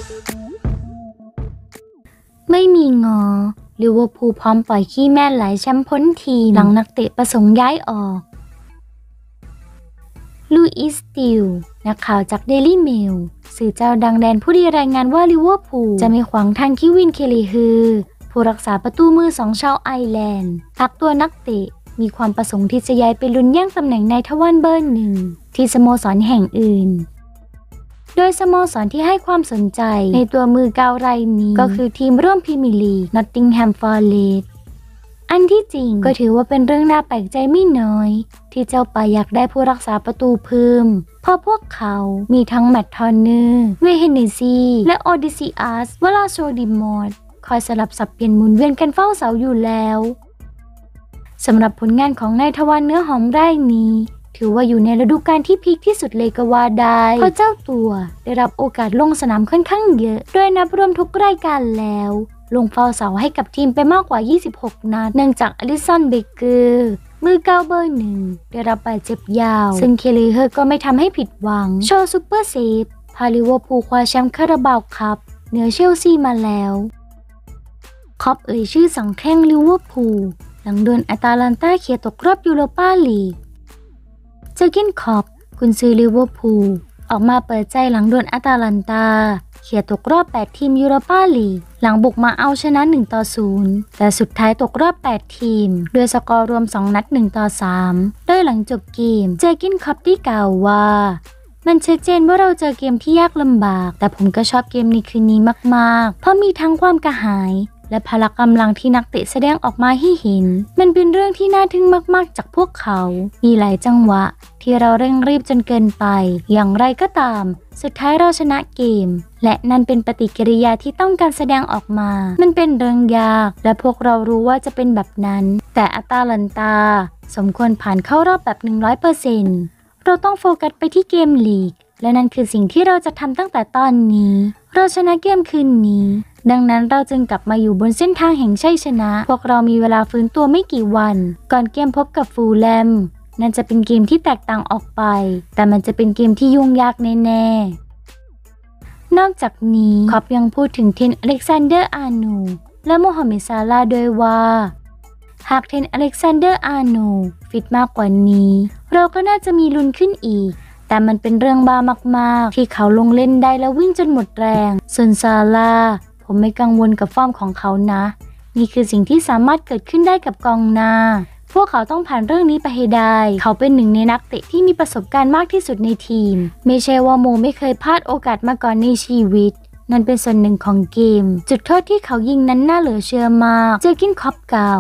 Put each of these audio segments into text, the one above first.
ไม่มีงอลิเวอร์พูลพร้อมปล่อยขี้แม่ไหลแชมป์พ้นทีมหลังนักเตะประสงค์ย้ายออกลูอิส สติลนักข่าวจากเดลี่เมลสื่อเจ้าดังแดนผู้ดีรายงานว่าลิเวอร์พูลจะไม่ขวางทางคิวิน เคลีฮือผู้รักษาประตูมือ2ชาวไอร์แลนด์พักตัวนักเตะมีความประสงค์ที่จะย้ายไปลุ้นแย่งตำแหน่งนายทวารเบอร์หนึ่งที่สโมสรแห่งอื่นโดยสโมสรที่ให้ความสนใจในตัวมือ9รายนี้ก็คือทีมร่วมพรีเมียร์ลีก นอตติงแฮม ฟอเรสต์ อันที่จริงก็ถือว่าเป็นเรื่องน่าแปลกใจไม่น้อยที่เจ้าป่าอยากได้ผู้รักษาประตูเพิ่มเพราะพวกเขามีทั้งแมตต์ ทอร์เนอร์ เวเฮเนซีและโอดิซิอัส วลาโชดิมอร์คอยสลับสับเปลี่ยนหมุนเวียนกันเฝ้าเสาอยู่แล้วสำหรับผลงานของนายทวารเนื้อหอมรายนี้ถือว่าอยู่ในฤดูกาลที่พีคที่สุดเลยก็ว่าได้เพราะเจ้าตัวได้รับโอกาสลงสนามค่อนข้างเยอะโดยนับรวมทุกรายการแล้วลงเฝ้าเสาให้กับทีมไปมากกว่า26นัดเนื่องจากอลิสัน เบเกอร์มือ9เบอร์1ได้รับบาดเจ็บยาวซึ่งเคลีเฮอร์ก็ไม่ทำให้ผิดหวังโชว์ซุปเปอร์เซฟพาลิเวอร์พูลคว้าแชมป์คาราบาวคัพเหนือเชลซีมาแล้วคล็อปเอ่ยชื่อ2แข้งลิเวอร์พูลหลังโดนอาตาลันตาเขี่ยตกรอบยูโรปาลีกเจอร์เก้น คล็อปกุนซือลิเวอร์พูลออกมาเปิดใจหลังโดนอาตาลันตาเขี่ยตกรอบ8ทีมยูโรปาลีกหลังบุกมาเอาชนะ1-0แต่สุดท้ายตกรอบ8ทีมด้วยสกอร์รวม2นัด1-3โดยหลังจบเกมเจอร์เก้น คล็อปได้กล่าวว่ามันชัดเจนว่าเราเจอเกมที่ยากลำบากแต่ผมก็ชอบเกมในคืนนี้มากๆเพราะมีทั้งความกระหายและพละกำลังที่นักเตะแสดงออกมาให้เห็นมันเป็นเรื่องที่น่าทึ่งมากๆจากพวกเขามีหลายจังหวะที่เราเร่งรีบจนเกินไปอย่างไรก็ตามสุดท้ายเราชนะเกมและนั่นเป็นปฏิกิริยาที่ต้องการแสดงออกมามันเป็นเรื่องยากและพวกเรารู้ว่าจะเป็นแบบนั้นแต่อาตาลันตาสมควรผ่านเข้ารอบแบบ 100% เราต้องโฟกัสไปที่เกมลีกและนั่นคือสิ่งที่เราจะทำตั้งแต่ตอนนี้เราชนะเกมคืนนี้ดังนั้นเราจึงกลับมาอยู่บนเส้นทางแห่งชัยชนะพวกเรามีเวลาฟื้นตัวไม่กี่วันก่อนเกมพบกับฟูลแลมนั่นจะเป็นเกมที่แตกต่างออกไปแต่มันจะเป็นเกมที่ยุ่งยากแน่ๆนอกจากนี้คล็อปยังพูดถึงเทรนต์ อเล็กซานเดอร์ อาร์โนลด์และโมฮัมเหม็ด ซาลาห์ด้วยว่าหากเทรนต์ อเล็กซานเดอร์ อาร์โนลด์ฟิตมากกว่านี้เราก็น่าจะมีลุ้นขึ้นอีกแต่มันเป็นเรื่องบ้ามากๆที่เขาลงเล่นได้แล้ววิ่งจนหมดแรงส่วนซาลาห์ผมไม่กังวลกับฟอร์มของเขานะนี่คือสิ่งที่สามารถเกิดขึ้นได้กับกองหน้าพวกเขาต้องผ่านเรื่องนี้ไปให้ได้เขาเป็นหนึ่งในนักเตะที่มีประสบการณ์มากที่สุดในทีมไม่ใช่ว่าโมไม่เคยพลาดโอกาสมาก่อนในชีวิตนั่นเป็นส่วนหนึ่งของเกมจุดโทษที่เขายิงนั้นน่าเหลือเชื่อมากเจอร์เก้น คล็อปกล่าว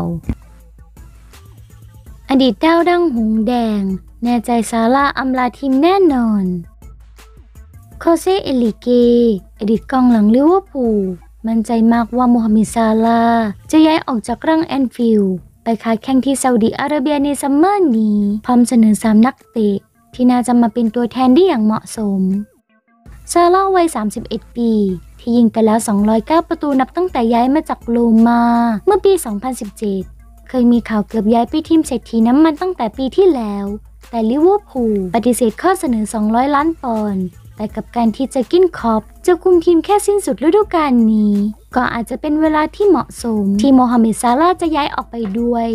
อดีตดาวดังหงแดงแน่ใจซาลาห์อำลาทีมแน่นอนโคเซ เอลิเกอดีตกองหลังลิเวอร์พูลมั่นใจมากว่าโมฮัมเหม็ด ซาลาห์จะย้ายออกจากรังแอนฟิลด์ไปค้าแข่งที่ซาอุดิอาระเบียในซัมเมอร์นี้พร้อมเสนอ3นักเตะที่น่าจะมาเป็นตัวแทนได้อย่างเหมาะสมซาลาห์วัย31ปีที่ยิงไปแล้ว209ประตูนับตั้งแต่ย้ายมาจากโรม่าเมื่อปี2017เคยมีข่าวเกือบย้ายไปทีมเศรษฐีน้ำมันตั้งแต่ปีที่แล้วแต่ลิเวอร์พูลปฏิเสธข้อเสนอ200ล้านปอนด์แต่กับการที่เจอร์เก้น คล็อปจะคุมทีมแค่สิ้นสุดฤดูกาลนี้ก็อาจจะเป็นเวลาที่เหมาะสมที่โมฮัมเหม็ด ซาลาห์จะย้ายออกไปด้วย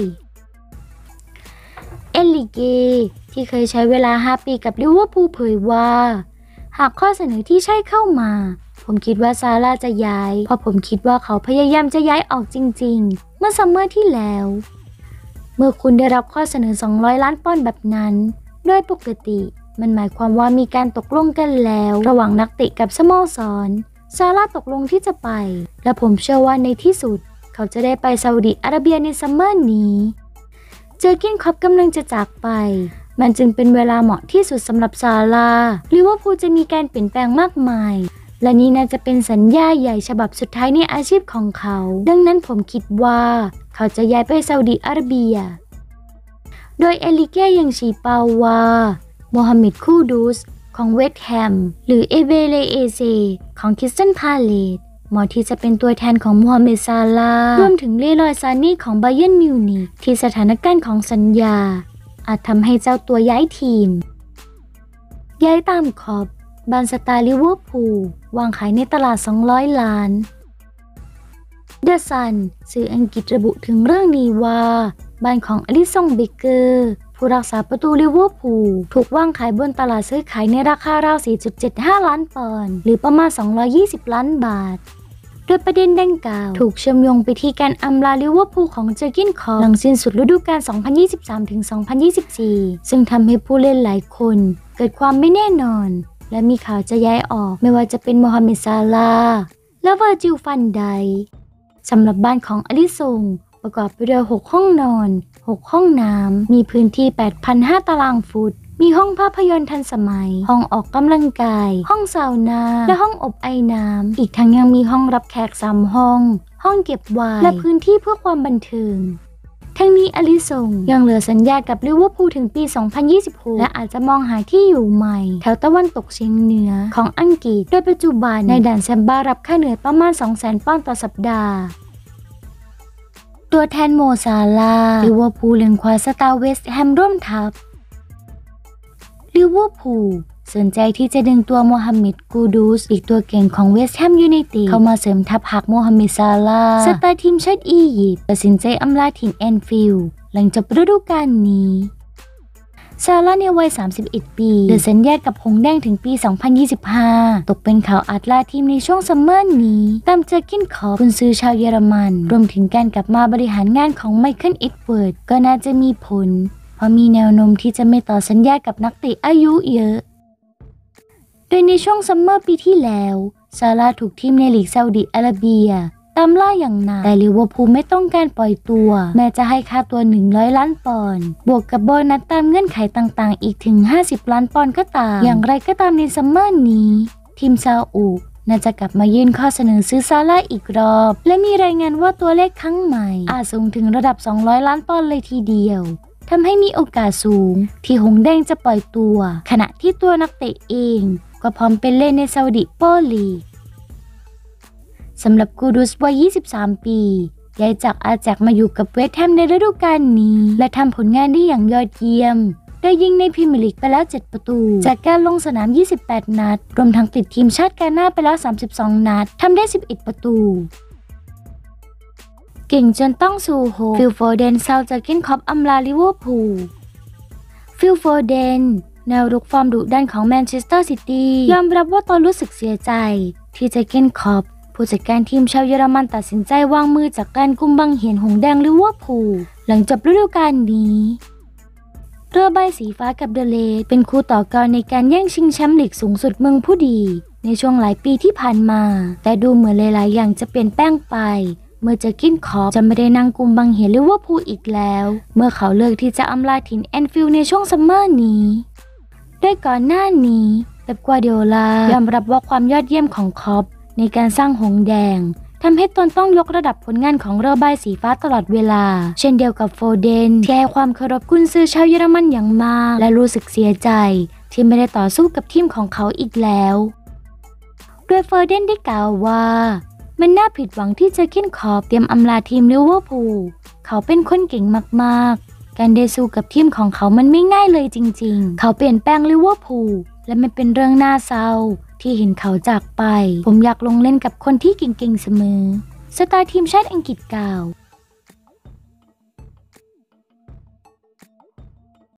เอลิเกที่เคยใช้เวลา5ปีกับลิเวอร์พูลเผยว่าหากข้อเสนอที่ใช่เข้ามาผมคิดว่าซาลาห์จะย้ายเพราะผมคิดว่าเขาพยายามจะย้ายออกจริงๆเมื่อซัมเมอร์ที่แล้วเมื่อคุณได้รับข้อเสนอ200ล้านปอนด์แบบนั้นโดยปกติมันหมายความว่ามีการตกลงกันแล้วระหว่างนักเตะกับสโมสรซาลาห์ตกลงที่จะไปและผมเชื่อว่าในที่สุดเขาจะได้ไปซาอุดิอาระเบียในซัมเมอร์นี้เจอร์เก้น คล็อปกำลังจะจากไปมันจึงเป็นเวลาเหมาะที่สุดสำหรับซาลาห์ลิเวอร์พูลจะมีการเปลี่ยนแปลงมากมายและนี่น่าจะเป็นสัญญาใหญ่ฉบับสุดท้ายในอาชีพของเขาดังนั้นผมคิดว่าเขาจะย้ายไปซาอุดิอาระเบียโดยเอลิเก้ยังชี้เป้าว่าโมฮัมเหม็ด คูดูสของเวสต์แฮมหรือเอเบเลเอเซของคริสตัล พาเลซเหมาะที่จะเป็นตัวแทนของโมฮัมเหม็ด ซาลาห์รวมถึงเลรอย ซานี่ของบาเยิร์น มิวนิกที่สถานการณ์ของสัญญาอาจทำให้เจ้าตัวย้ายทีมย้ายตามคล็อปบ้านสไตล์ลิเวอร์พูลวางขายในตลาด200 ล้านเดอะซันสื่ออังกฤษระบุถึงเรื่องนี้ว่าบ้านของอลิสัน เบเกอร์ผู้รักษาประตูลิเวอร์พูลถูกวางขายบนตลาดซื้อขายในราคาราว 4.75 ล้านปอนด์หรือประมาณ220 ล้านบาทโดยประเด็นดังกล่าวถูกเชื่อมโยงไปที่การอำลาลิเวอร์พูลของเจอร์เก้นคล็อปหลังสิ้นสุดฤดูกาล 2023-2024 ซึ่งทำให้ผู้เล่นหลายคนเกิดความไม่แน่นอนและมีข่าวจะย้ายออกไม่ว่าจะเป็นโมฮัมเหม็ด ซาลาห์และเวอร์จิล ฟันไดค์สำหรับบ้านของอลิสันประกอบไปด้วย6 ห้องนอน 6 ห้องน้ำมีพื้นที่ 8,500 ตารางฟุตมีห้องภาพยนตร์ทันสมัยห้องออกกำลังกายห้องซาวนาและห้องอบไอน้ำอีกทั้งยังมีห้องรับแขก3 ห้องห้องเก็บไวน์และพื้นที่เพื่อความบันเทิงทั้งนี้อลิสันยังเหลือสัญญากับลิเวอร์พูลถึงปี 2026 และอาจจะมองหาที่อยู่ใหม่แถวตะวันตกเฉียงเหนือของอังกฤษโดยปัจจุบันในด่านแซมบ้ารับค่าเหนื่อยประมาณ 200,000 ปอนด์ต่อสัปดาห์ตัวแทนโม ซาลาห์ลิเวอร์พูลเล็งคว้าสตาร์เวสต์แฮมร่วมทัพลิเวอร์พูลสนใจที่จะดึงตัวโมฮัมเหม็ด กูดูสอีกตัวเก่งของเวสต์แฮมยูไนเต็ดเข้ามาเสริมทัพหากโมฮัมเหม็ด ซาลาห์สตาร์ทีมชาติอียิปต์ตัดสินใจอำลาถิ่นแอนฟิลด์หลังจบฤดูกาลนี้ ซาลาห์ในวัย 31 ปีเหลือสัญญากับหงส์แดงถึงปี 2025 ตกเป็นข่าวอาจลาทีมในช่วงซัมเมอร์นี้ตามเจอร์เก้นคล็อปกุนซือชาวเยอรมันรวมถึงการกลับมาบริหารงานของไมเคิล เอ็ดเวิร์ดก็น่าจะมีผลเพราะมีแนวโน้มที่จะไม่ต่อสัญญากับนักเตะอายุเยอะโดยในช่วงซัมเมอร์ปีที่แล้วซาลาห์ถูกทีมในลีกซาอุดิอาระเบียตามล่าอย่างหนักแต่ลิเวอร์พูลไม่ต้องการปล่อยตัวแม้จะให้ค่าตัว100 ล้านปอนด์บวกกับโบนัสตามเงื่อนไขต่างๆอีกถึง50 ล้านปอนด์ก็ตามอย่างไรก็ตามในซัมเมอร์นี้ทีมซาอุน่าจะกลับมายื่นข้อเสนอซื้อซาลาห์อีกรอบและมีรายงานว่าตัวเลขครั้งใหม่อาจสูงถึงระดับ200 ล้านปอนด์เลยทีเดียวทำให้มีโอกาสสูงที่หงส์แดงจะปล่อยตัวขณะที่ตัวนักเตะเองก็พร้อมเป็นเล่นในซาอุดิโปรลีกสำหรับกูดูสวัย 23 ปีย้ายจากอาแจ็คมาอยู่กับเวสต์แฮมในฤดูกาลนี้และทำผลงานได้อย่างยอดเยี่ยมโดยยิงในพรีเมียร์ลีกไปแล้ว 7 ประตูจากการลงสนาม 28 นัดรวมทั้งติดทีมชาติกาน่าไปแล้ว 32 นัดทำได้ 11 ประตูเก่งจนต้องสู่โฮฟิล โฟเดน ซาวจากเก้นคล็อปอำลาลิเวอร์พูลฟิล โฟเดนแนวรุกฟอร์มดุดันของแมนเชสเตอร์ซิตี้ยอมรับว่าตนรู้สึกเสียใจที่เจอร์เก้นคล็อปผู้จัดการทีมชาวเยอรมันตัดสินใจวางมือจากการกุมบังเหียนหงส์แดงลิเวอร์พูลหลังจบฤดูกาลนี้เรือใบสีฟ้ากับเดอะเลดเป็นคู่ต่อกรในการแย่งชิงแชมป์ลีกสูงสุดเมืองผู้ดีในช่วงหลายปีที่ผ่านมาแต่ดูเหมือนหลายๆอย่างจะเปลี่ยนแปลงไปเมื่อเจอร์เก้นคล็อปจะไม่ได้นั่งกุมบังเหียนลิเวอร์พูลอีกแล้วเมื่อเขาเลือกที่จะอำลาถิ่นแอนฟิลด์ในช่วงซัมเมอร์นี้โดยก่อนหน้านี้เป๊ป กัวร์ดิโอลายอมรับว่าความยอดเยี่ยมของคล็อปในการสร้างหงส์แดงทำให้ตนต้องยกระดับผลงานของเรือใบสีฟ้าตลอดเวลาเช่นเดียวกับโฟเดนที่ให้ความเคารพกุนซือชาวเยอรมันอย่างมากและรู้สึกเสียใจที่ไม่ได้ต่อสู้กับทีมของเขาอีกแล้วโดยโฟเดนได้กล่าวว่ามันน่าผิดหวังที่เจอร์เก้นคล็อปเตรียมอำลาทีมลิเวอร์พูลเขาเป็นคนเก่งมากๆการได้สู้กับทีมของเขามันไม่ง่ายเลยจริงๆเขาเปลี่ยนแปลงลิเวอร์พูลและมันเป็นเรื่องน่าเศร้าที่เห็นเขาจากไปผมอยากลงเล่นกับคนที่เก่งๆเสมอสตาร์ทีมชาติอังกฤษกล่าว